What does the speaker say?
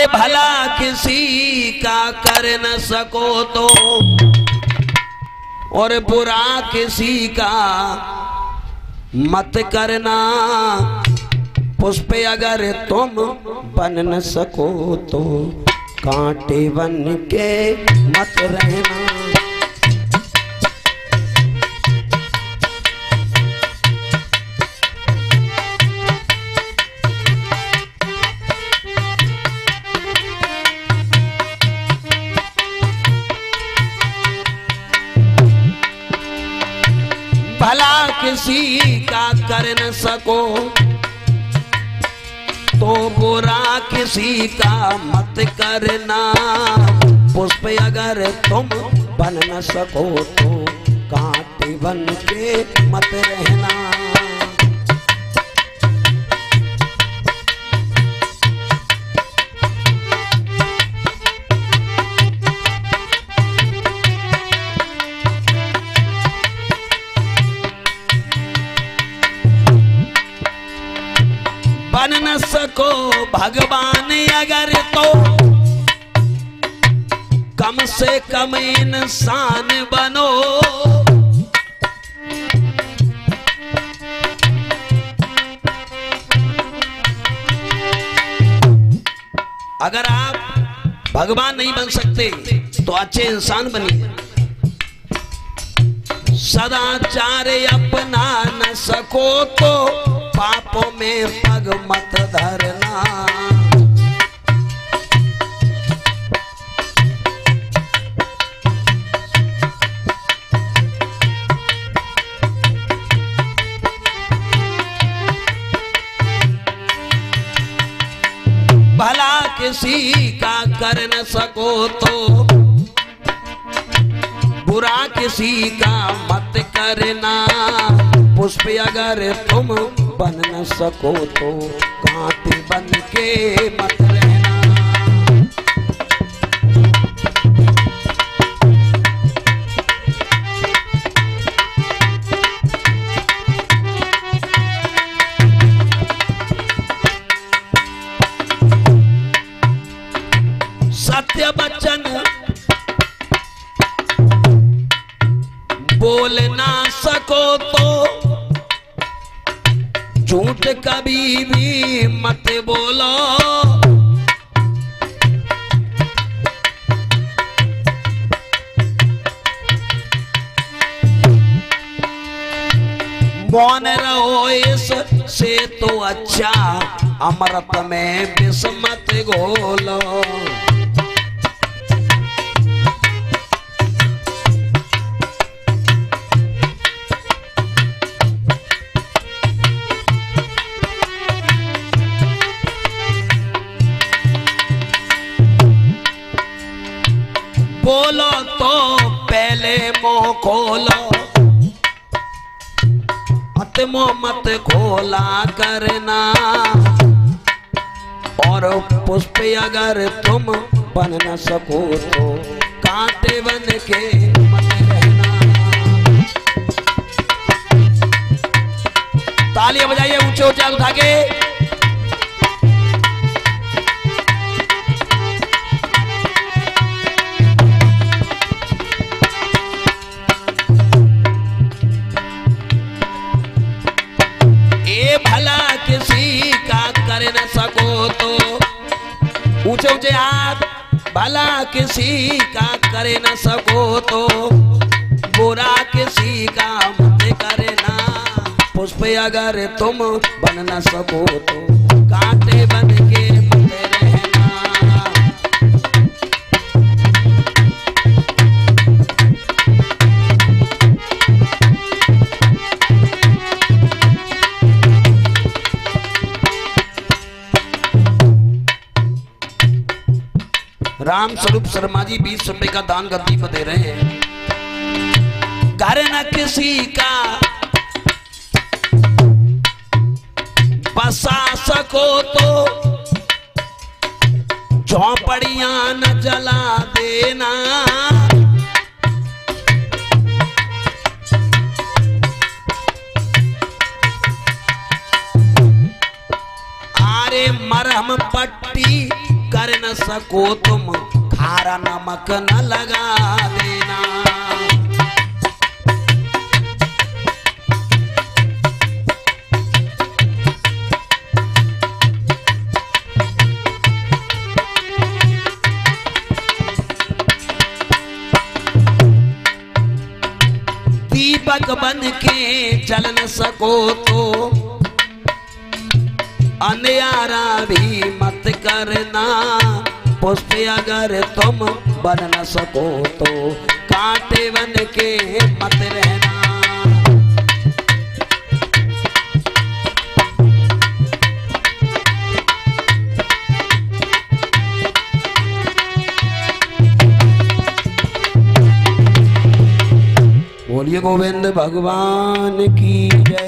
अरे भला किसी का कर न सको तो और बुरा किसी का मत करना। पुष्प अगर तुम बन न सको तो कांटे बन के मत रहना। भला किसी का कर न सको तो बुरा किसी का मत करना। पुष्प अगर तुम बन न सको तो कांटे बन के मत रहना। बन न सको भगवान अगर तो कम से कम इंसान बनो। अगर आप भगवान नहीं बन सकते तो अच्छे इंसान बनिए। सदाचार अपना न सको तो पापों में पग मत धरना। भला किसी का कर न सको तो बुरा किसी का मत करना। पुष्प अगर तुम बन न सको तो कांटे बन के मत रहना। सत्य वचन बोल ना सको तो झूठ कभी भी मत बोलो। मौन रहो इससे तो अच्छा अमृत में विष मत घोलो। बोलो तो पहले मुंह खोलो, मुंह मत खोला करना। और पुष्प अगर तुम बन न सको तो कांटे बन के मत रहना। तालियां बजाइए ऊंचे ऊंचे उठा के। भला किसी का कर न सको तो ऊंचे ऊंचे हाथ। भला किसी का कर न सको तो बुरा किसी का मत करना। पुष्प अगर तुम बन न सको तो कांटे बन के मत रहना। राम स्वरूप शर्मा जी 20 रुपए का दान गद्दी को दे रहे हैं। घर न किसी का बसा सको तो झोपड़ियां न जला देना। आरे मरहम पट्टी कर न सको तुम, खारा नमक न लगा देना। दीपक बन के जल न सको तो अन्यारा भी मत करना। पुष्प अगर तुम बन न सको तो कांटे बन के मत रहना। बोलिए गोविंद भगवान की जय।